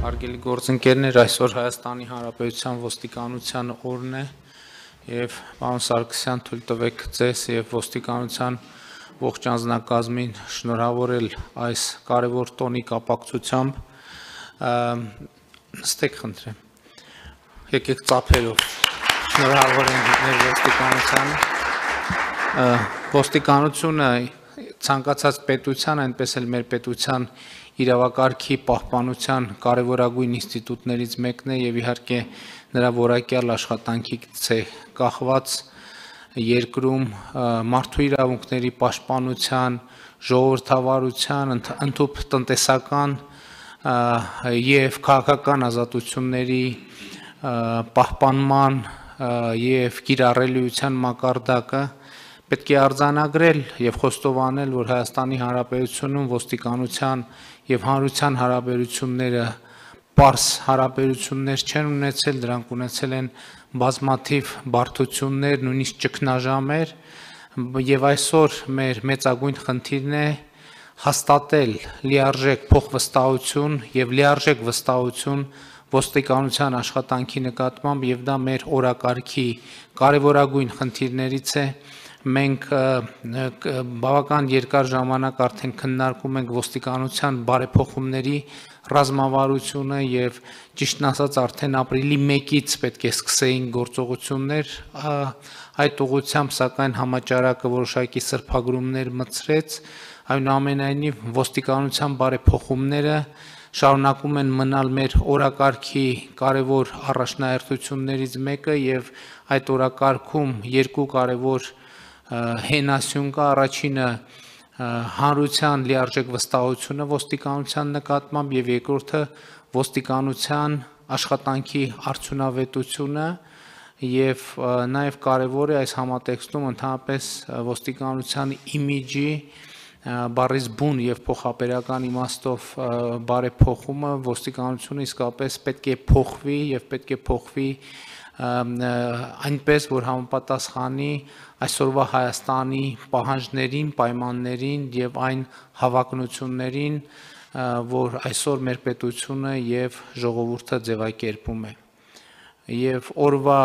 Հարգելի գործընկերներ, այսօր Հայաստանի Հանրապետության ոստիկանության օրն է եւ պարոն Սարգսյան թույլ տվեք ձեզ եւ ոստիկանության ողջ անձնակազմին շնորհավորել այս կարևոր տոնի կապակցությամբ նստեք խնդրեմ եկեք ծափերով շնորհավորենք մեր ոստիկանությանը ոստիկանությունը ցանկացած պետության այնպես էլ մեր պետության իրավակարգի պահպանության կարևորագույն ինստիտուտներից մեկն է եւ իհարկե նրա որակյալ աշխատանքից է կախված երկրում մարդու իրավունքների պաշտպանության, ժողովրդավարության, ընդհանուր տնտեսական եւ քաղաքական ազատությունների պահպանման եւ կիրառելիության մակարդակը պետք է արձանագրել եւ խոստովանել, որ Հայաստանի Հանրապետությունում ոստիկանության եւ հանրության հարաբերությունները պարզ հարաբերություններ չեն ունեցել, դրանք ունեցել են բազմաթիվ բարդություններ, նույնիսկ ճգնաժամեր, եւ այսօր մեր մեծագույն խնդիրն է հաստատել լիարժեք փոխվստահություն եւ լիարժեք վստահություն ոստիկանության աշխատանքի նկատմամբ եւ դա մեր օրակարգի կարևորագույն խնդիրներից է մենք բավական երկար ժամանակ արդեն քննարկում ենք ոստիկանության բարեփոխումների ռազմավարությունը եւ ճիշտն ասած արդեն ապրիլի 1-ից պետք է սկսեին գործողություններ այդ ուղղությամբ սակայն համաճարակը որոշակի սրբագրումներ մտցրեց այնուամենայնիվ ոստիկանության բարեփոխումները շարունակում են մնալ մեր օրակարգի կարևոր առաջնահերթություններից մեկը եւ այդ օրակարգում երկու կարևոր հենասյուն կա առաջինը հանրության լիարժեք վստահությունը ոստիկանության նկատմամբ եւ երկրորդը ոստիկանության աշխատանքի արդյունավետությունը եւ նաեւ կարեւոր է այս համատեքստում ընդհանրապես ոստիկանության իմիջի բառից բուն եւ փոխապերական իմաստով բարեփոխումը ոստիկանությունը իսկապես պետք է փոխվի եւ պետք է փոխվի այնպես որ համապատասխանի այսօրվա Հայաստանի պահանջներին, պայմաններին եւ այն հավակնություններին, որ այսօր մեր պետությունը եւ ժողովուրդը ձևակերպում է։ Եվ օրվա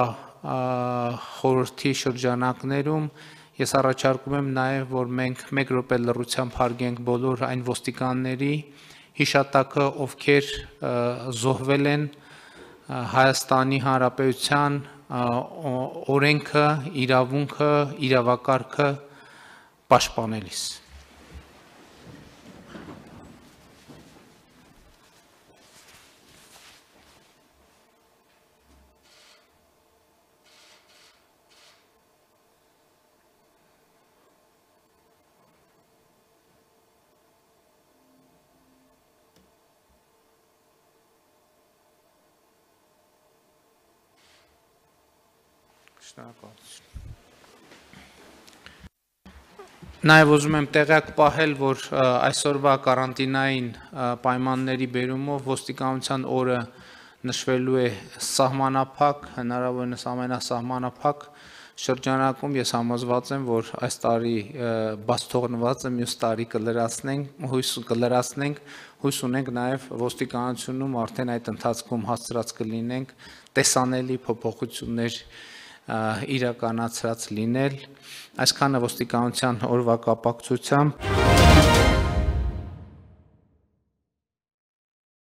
խորհրդի շրջանակներում ես առաջարկում եմ նաեւ որ մենք 1 րոպե լռությամբ հարգենք բոլոր այն ոստիկանների հիշատակը, ովքեր զոհվել են Հայաստանի Հանրապետության օրենքը, իրավունքը, իրավակարգը պաշտպանելիս։ Նաև ուզում եմ տեղյակ պահել, որ այսօրվա կարանտինային պայմանների բերումով ոստիկանության օրը նշվելու է սահմանափակ, հնարավորինս ամենասահմանափակ շրջանակում ես համոզված եմ, որ այս տարի բաց թողնվածը մյուս տարի կլրացնենք, հույս ունենք նաև ոստիկանությունում արդեն այդ ընթացքում հասցրած կլինենք տեսանելի փոփոխություններ իրականացրած լինել, այսքանը ոստիկանության օրվա կապակցությամբ